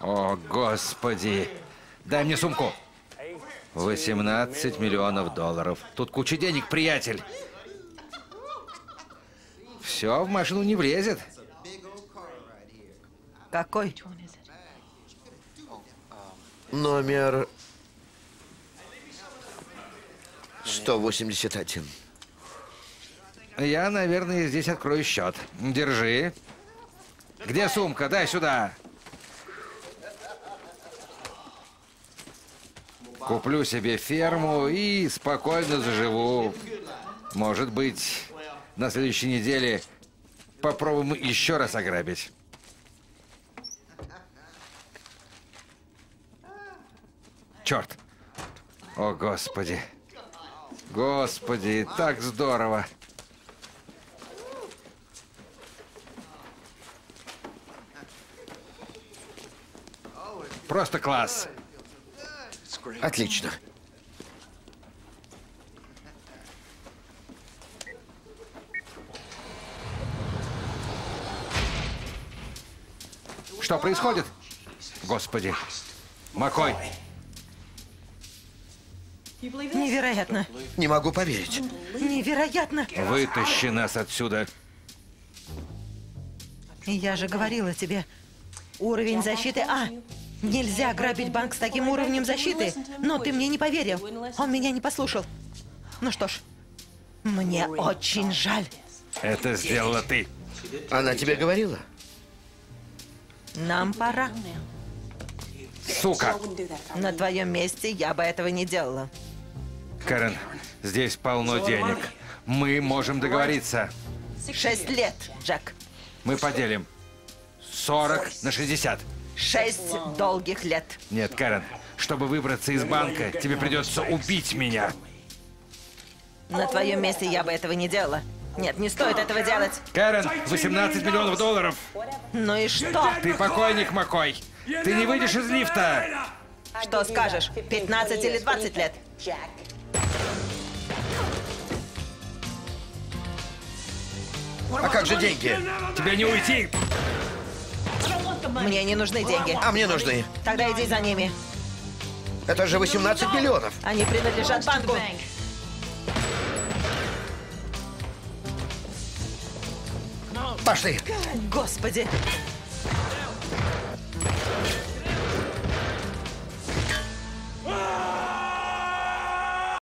О, Господи! Дай мне сумку. 18 миллионов долларов. Тут куча денег, приятель. Все в машину не влезет. Какой? Номер 181. Я, наверное, здесь открою счет. Держи. Где сумка? Дай сюда. Куплю себе ферму и спокойно заживу. Может быть, на следующей неделе попробуем еще раз ограбить. Черт! О, Господи! Господи, так здорово! Просто класс! Отлично. Что происходит? Господи! Маккой! Невероятно. Не могу поверить. Невероятно. Вытащи нас отсюда. Я же говорила тебе. Уровень защиты А. Нельзя грабить банк с таким уровнем защиты. Но ты мне не поверил. Он меня не послушал. Ну что ж, мне очень жаль. Это сделала ты. Она тебе говорила? Нам пора. Сука! На твоем месте я бы этого не делала. Кэрен, здесь полно денег. Мы можем договориться. 6 лет, Джек. Мы поделим 40 на 60. 6 долгих лет. Нет, Кэрен, чтобы выбраться из банка, тебе придется убить меня. На твоем месте я бы этого не делала. Нет, не стоит этого делать. Кэрен, 18 миллионов долларов. Ну и что? Ты покойник, Маккой. Ты не выйдешь из лифта. Что скажешь? 15 или 20 лет? А как же деньги? Тебе не уйти. Мне не нужны деньги. А мне нужны. Тогда иди за ними. Это же 18 миллионов. Они принадлежат банку. Пошли. Господи.